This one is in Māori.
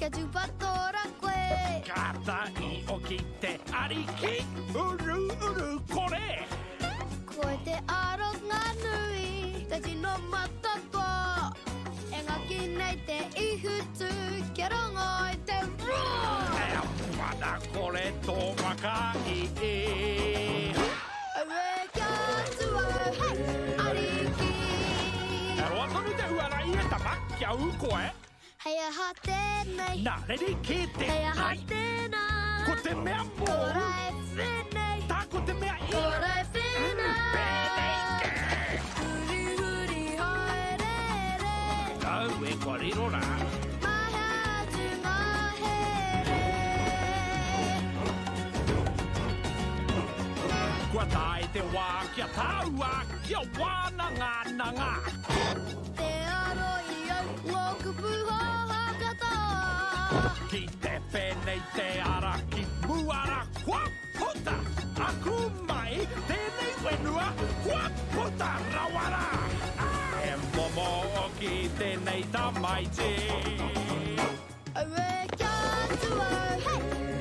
Kia tupatora koe Katai o ki te ariki Uru uru kore Koe te aronga nui Te tino matako E ngaki nei te ihutu Kia rongo i te roar E wana kore tō makai Awe kia tua hei ariki E roa tonu te uarai e tamaki au koe Hei aha tēnei Nā reri ki te Hei aha ai tēnā Ko te mea mō Ora e whenei Tā ko te mea i Ora e whenei Pēnei ke Huri huri haere Tau e koriro rā Maha atu ngā here Kua tae te wā kia taua Kia wana ngā nanga Te aro i au Ngokupu hōhakata Ki te whenei te araki Muara kua puta Aku mai tēnei wenua Kua puta rawara E momo o ki tēnei tamaiti Awe kia tua hei